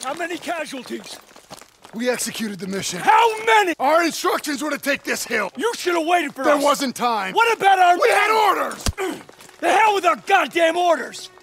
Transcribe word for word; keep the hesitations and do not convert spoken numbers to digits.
How many casualties? We executed the mission. How many? Our instructions were to take this hill. You should have waited for there us. There wasn't time. What about our... We had orders! The hell with our goddamn orders!